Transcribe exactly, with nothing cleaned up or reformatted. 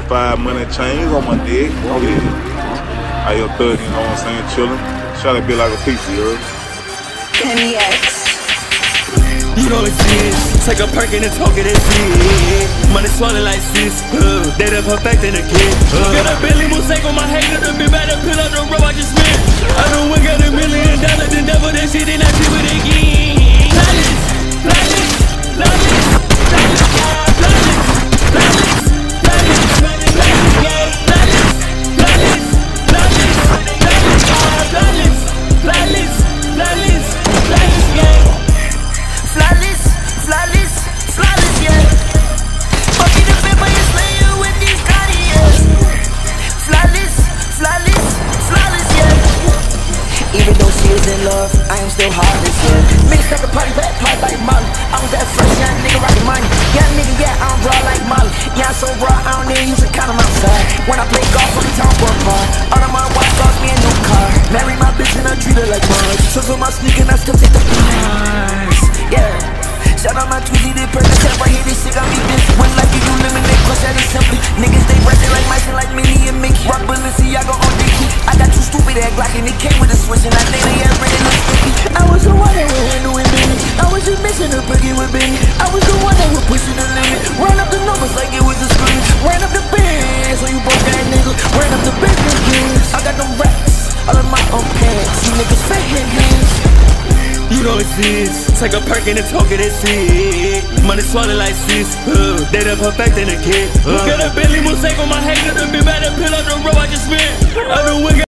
five money chains on my neck. Oh yeah. I your thug, you know what I'm saying, chillin'. Try to be like a piece of yours. Kenny X. You know it's this. Take a perk and talk it and shit. Money swallowed like sis. Uh, they done perfecting the kid. Uh, got a Billy Mosaic on my hater. The big bad pill up the road I just spent. I done win got a million dollars. The devil that shit and I see it again. Flawless, flawless, flawless, flawless, flawless, flawless, flawless, flawless, flawless, yeah. Fuck it up and buy a slayer with these Cartiers. Flawless, flawless, flawless, yeah. Even though she is in love, I am still heartless, yeah. Mixed up the party, back part like Molly. I was that fresh young nigga rockin' money. Young nigga, yeah, I'm raw like Molly. Yeah, I'm so raw, I don't need use a condom outside. When I play golf on the town for a bar, all of my watch cost me a new car. Marry my bitch and I treat her like mine. So for my sneaker and I still take the prize, yeah. Shout out my Tweezy, they Percocet right here, this shit got me this. When life give you lemonade, crush that is simply. Niggas, they resting like mice and like Minnie and Mickey. Rock Balenciaga on Dickie. I got two stupid ass Glock and it came with a switch. And I think they had ready to sticky. I was the one that would handle with Benny. I was just missing a boogie with Benny. I was the one that was pushing the limit. Run up the numbers like it was a screen. Ran up the band, so you broke that nigga. Ran up the business games. I got them racks, all in my own pants. You niggas fake hands. You know it's this. Take a perk and talk it and shit. Money swallowed like sis. Uh, they done perfecting the kid. Uh, got a Billy Mosaic on my hater. The big bad pill up the road I just spent. I done win.